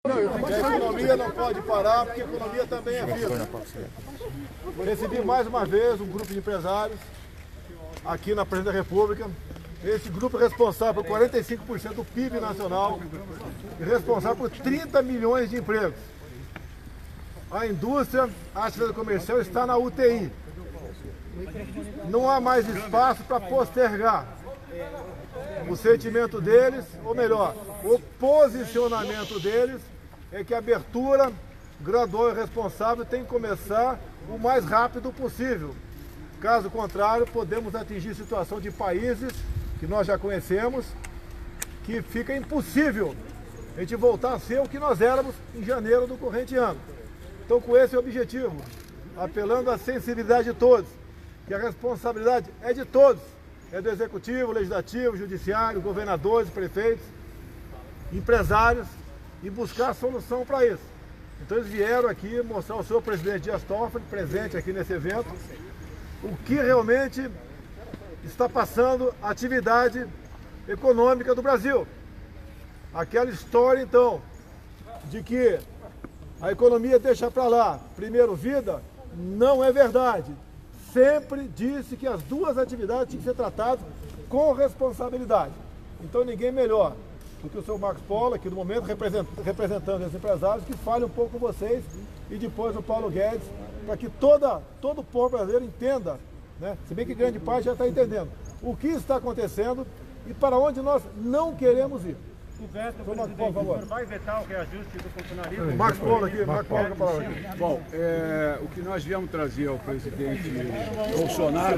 A economia não pode parar, porque a economia também é vida. Recebi mais uma vez um grupo de empresários aqui na Presidência da República. Esse grupo é responsável por 45% do PIB nacional e responsável por 30 milhões de empregos. A indústria, a atividade comercial está na UTI. Não há mais espaço para postergar. O sentimento deles, ou melhor, o posicionamento deles é que a abertura gradual e responsável tem que começar o mais rápido possível. Caso contrário, podemos atingir situação de países que nós já conhecemos, que fica impossível a gente voltar a ser o que nós éramos em janeiro do corrente ano. Então, com esse objetivo, apelando à sensibilidade de todos, que a responsabilidade é de todos, é do Executivo, Legislativo, Judiciário, governadores, prefeitos, empresários, e buscar a solução para isso. Então eles vieram aqui mostrar ao senhor presidente Dias Toffoli, presente aqui nesse evento, o que realmente está passando a atividade econômica do Brasil. Aquela história, então, de que a economia deixa para lá, primeiro vida, não é verdade. Sempre disse que as duas atividades tinham que ser tratadas com responsabilidade. Então ninguém melhor do que o senhor Marcos Polo, aqui no momento, representando esses empresários, que fale um pouco com vocês, e depois o Paulo Guedes, para que todo o povo brasileiro entenda, né? Se bem que grande parte já está entendendo, o que está acontecendo e para onde nós não queremos ir. O veto, presidente, por favor, vai vetar o reajuste do funcionalismo? Marcos Polo aqui, Marcos Polo com a palavra aqui. Bom, o que nós viemos trazer ao presidente Bolsonaro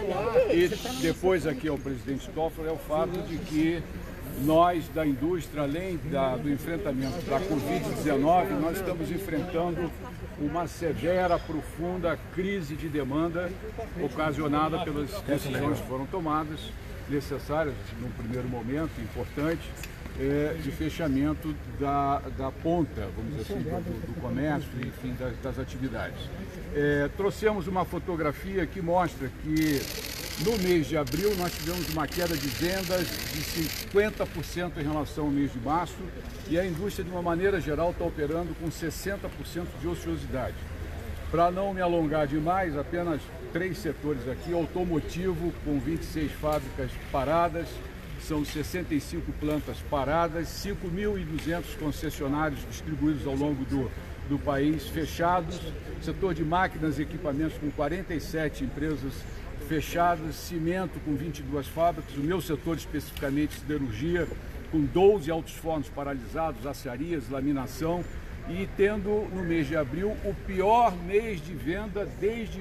e depois aqui ao presidente Toffoli é o fato de que nós, da indústria, além do enfrentamento da Covid-19, nós estamos enfrentando uma severa, profunda crise de demanda ocasionada pelas decisões que foram tomadas, necessárias, num primeiro momento, importante, de fechamento da ponta, vamos dizer assim, do comércio, enfim, das atividades. Trouxemos uma fotografia que mostra que no mês de abril nós tivemos uma queda de vendas de 50% em relação ao mês de março e a indústria, de uma maneira geral, está operando com 60% de ociosidade. Para não me alongar demais, apenas 3 setores aqui: automotivo, com 26 fábricas paradas, são 65 plantas paradas, 5.200 concessionários distribuídos ao longo do país fechados, setor de máquinas e equipamentos com 47 empresas fechadas, cimento com 22 fábricas, o meu setor especificamente siderurgia, com 12 altos fornos paralisados, aciarias, laminação, e tendo no mês de abril o pior mês de venda desde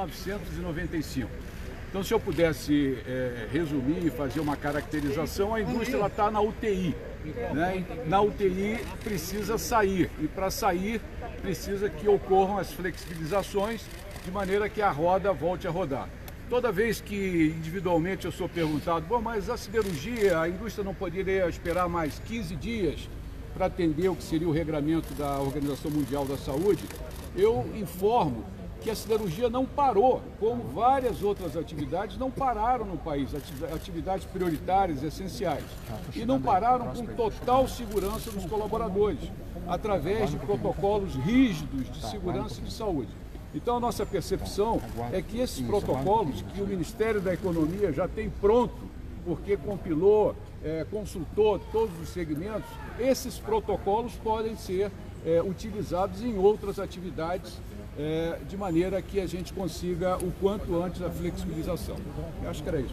1995. Então, se eu pudesse resumir e fazer uma caracterização, a indústria está na UTI. Né? Na UTI precisa sair, e para sair precisa que ocorram as flexibilizações de maneira que a roda volte a rodar. Toda vez que individualmente eu sou perguntado, bom, mas a siderurgia, a indústria não poderia esperar mais 15 dias para atender o que seria o regramento da Organização Mundial da Saúde, eu informo que a siderurgia não parou, como várias outras atividades não pararam no país, atividades prioritárias, essenciais, e não pararam com total segurança dos colaboradores, através de protocolos rígidos de segurança e de saúde. Então, a nossa percepção é que esses protocolos que o Ministério da Economia já tem pronto, porque compilou, consultou todos os segmentos, esses protocolos podem ser utilizados em outras atividades, de maneira que a gente consiga o quanto antes a flexibilização. Eu acho que era isso.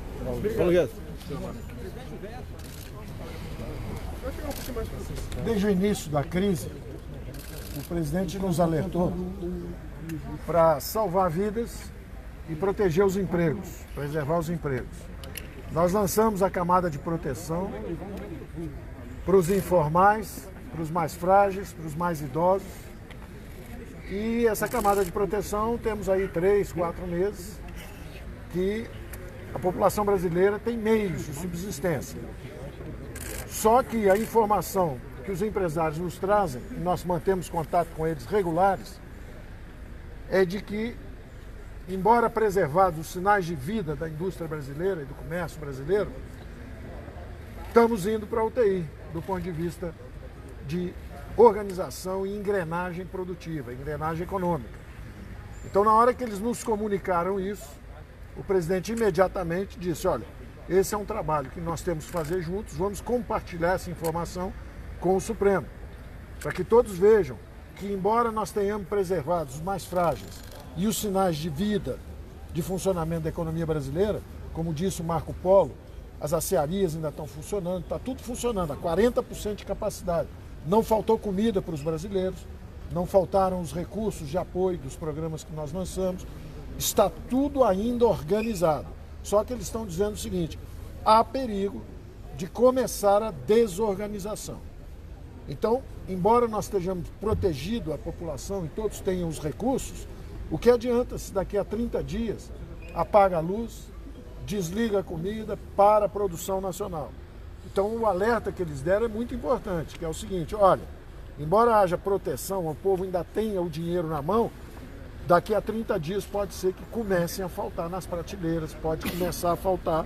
Desde o início da crise, o presidente nos alertou para salvar vidas e proteger os empregos, preservar os empregos. Nós lançamos a camada de proteção para os informais, para os mais frágeis, para os mais idosos. E essa camada de proteção, temos aí 3, 4 meses que a população brasileira tem meios de subsistência. Só que a informação que os empresários nos trazem, e nós mantemos contato com eles regulares, é de que, embora preservados os sinais de vida da indústria brasileira e do comércio brasileiro, estamos indo para a UTI, do ponto de vista de organização e engrenagem produtiva, engrenagem econômica. Então, na hora que eles nos comunicaram isso, o presidente imediatamente disse, olha, esse é um trabalho que nós temos que fazer juntos, vamos compartilhar essa informação com o Supremo, para que todos vejam que, embora nós tenhamos preservado os mais frágeis e os sinais de vida, de funcionamento da economia brasileira, como disse o Marco Polo, as acearias ainda estão funcionando, está tudo funcionando, a 40% de capacidade. Não faltou comida para os brasileiros, não faltaram os recursos de apoio dos programas que nós lançamos, está tudo ainda organizado. Só que eles estão dizendo o seguinte, há perigo de começar a desorganização. Então, embora nós estejamos protegidos, a população e todos tenham os recursos, o que adianta se daqui a 30 dias apaga a luz, desliga a comida para a produção nacional? Então, o alerta que eles deram é muito importante, que é o seguinte, olha, embora haja proteção, o povo ainda tenha o dinheiro na mão, daqui a 30 dias pode ser que comecem a faltar nas prateleiras, pode começar a faltar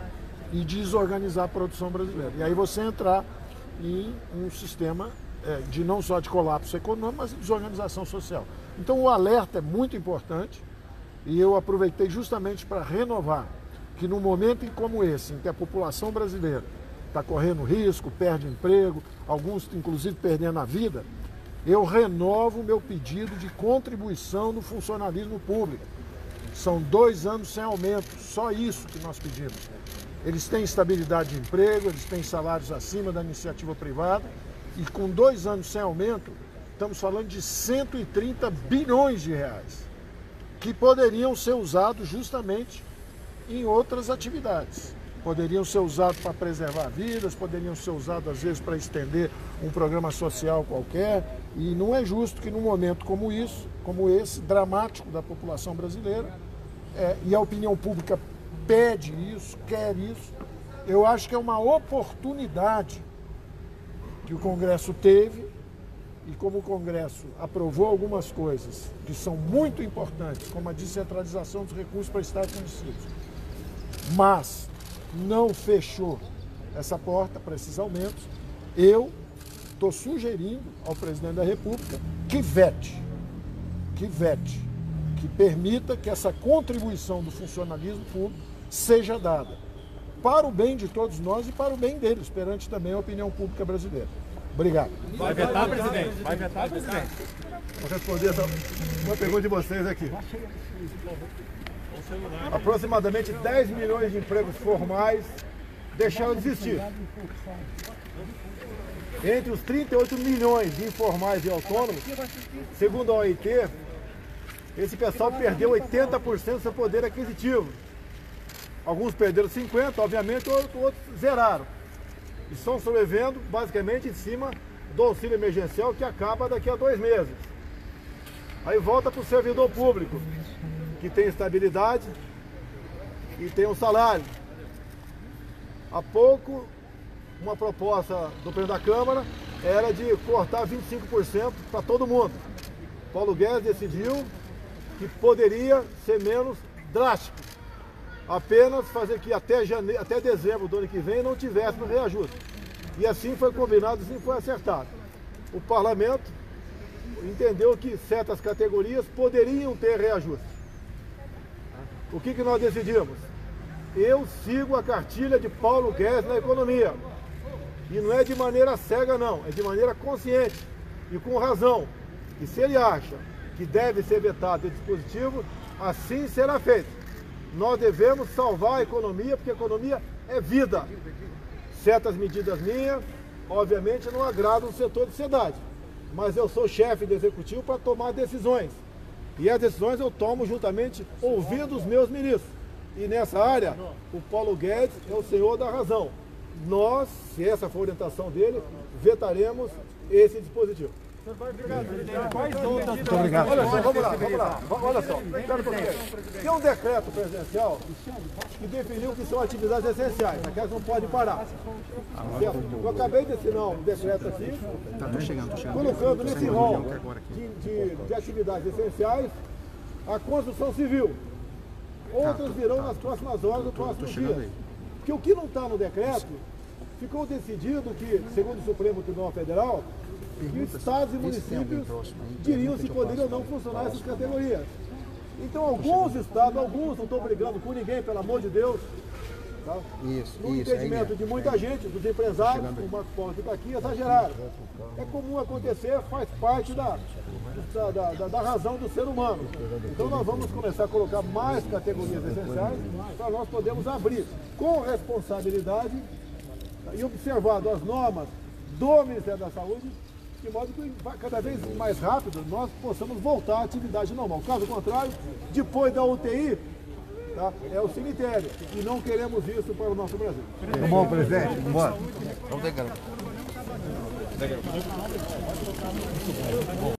e desorganizar a produção brasileira. E aí você entrar em um sistema de não só de colapso econômico, mas de desorganização social. Então o alerta é muito importante e eu aproveitei justamente para renovar que num momento como esse, em que a população brasileira está correndo risco, perde emprego, alguns inclusive perdendo a vida, eu renovo o meu pedido de contribuição no funcionalismo público. São 2 anos sem aumento, só isso que nós pedimos. Eles têm estabilidade de emprego, eles têm salários acima da iniciativa privada e com 2 anos sem aumento, estamos falando de 130 bilhões de reais que poderiam ser usados justamente em outras atividades. Poderiam ser usados para preservar vidas, poderiam ser usados às vezes para estender um programa social qualquer, e não é justo que num momento como esse, dramático da população brasileira, e a opinião pública pede isso, quer isso, eu acho que é uma oportunidade que o Congresso teve, e como o Congresso aprovou algumas coisas que são muito importantes, como a descentralização dos recursos para estados e municípios, mas não fechou essa porta para esses aumentos, eu estou sugerindo ao presidente da República que vete, que permita que essa contribuição do funcionalismo público seja dada para o bem de todos nós e para o bem deles, perante também a opinião pública brasileira. Obrigado. Vai vetar, presidente? Vai vetar, presidente? Vou responder uma pergunta de vocês aqui. Aproximadamente 10 milhões de empregos formais deixaram de existir. Entre os 38 milhões de informais e autônomos, segundo a OIT, esse pessoal perdeu 80% do seu poder aquisitivo. Alguns perderam 50%, obviamente, outros zeraram. E estão sobrevivendo basicamente em cima do auxílio emergencial que acaba daqui a 2 meses. Aí volta para o servidor público, que tem estabilidade e tem um salário. Há pouco, uma proposta do presidente da Câmara era de cortar 25% para todo mundo. Paulo Guedes decidiu que poderia ser menos drástico, apenas fazer que até dezembro do ano que vem não tivesse no reajuste. E assim foi combinado, assim foi acertado. O parlamento entendeu que certas categorias poderiam ter reajuste. O que nós decidimos? Eu sigo a cartilha de Paulo Guedes na economia. E não é de maneira cega, não, é de maneira consciente e com razão. E se ele acha que deve ser vetado esse dispositivo, assim será feito. Nós devemos salvar a economia, porque a economia é vida. Certas medidas minhas, obviamente, não agradam o setor de sociedade, mas eu sou chefe do executivo para tomar decisões. E as decisões eu tomo juntamente ouvindo os meus ministros. E nessa área, o Paulo Guedes é o senhor da razão. Nós, se essa for a orientação dele, vetaremos esse dispositivo. Muito obrigado. Olha só, vamos lá. Olha só, tem um decreto presidencial que definiu que são atividades essenciais, aquelas não podem parar. Eu acabei de assinar um decreto aqui, colocando nesse rol de atividades essenciais a construção civil. Outras virão nas próximas horas, nos próximos dias. Porque o que não está no decreto, ficou decidido que, segundo o Supremo Tribunal Federal, que estados e municípios diriam se poderiam ou não funcionar essas categorias. Então alguns estados, alguns, não estou brigando com ninguém, pelo amor de Deus, tá? No entendimento de muita gente, dos empresários, o Marco Polo que está aqui, exageraram. É comum acontecer, faz parte da razão do ser humano. Então nós vamos começar a colocar mais categorias essenciais para nós podermos abrir com responsabilidade e observando as normas do Ministério da Saúde, de modo que cada vez mais rápido nós possamos voltar à atividade normal. Caso contrário, depois da UTI, tá, é o cemitério. E não queremos isso para o nosso Brasil. Tá bom, presidente? Vamos embora.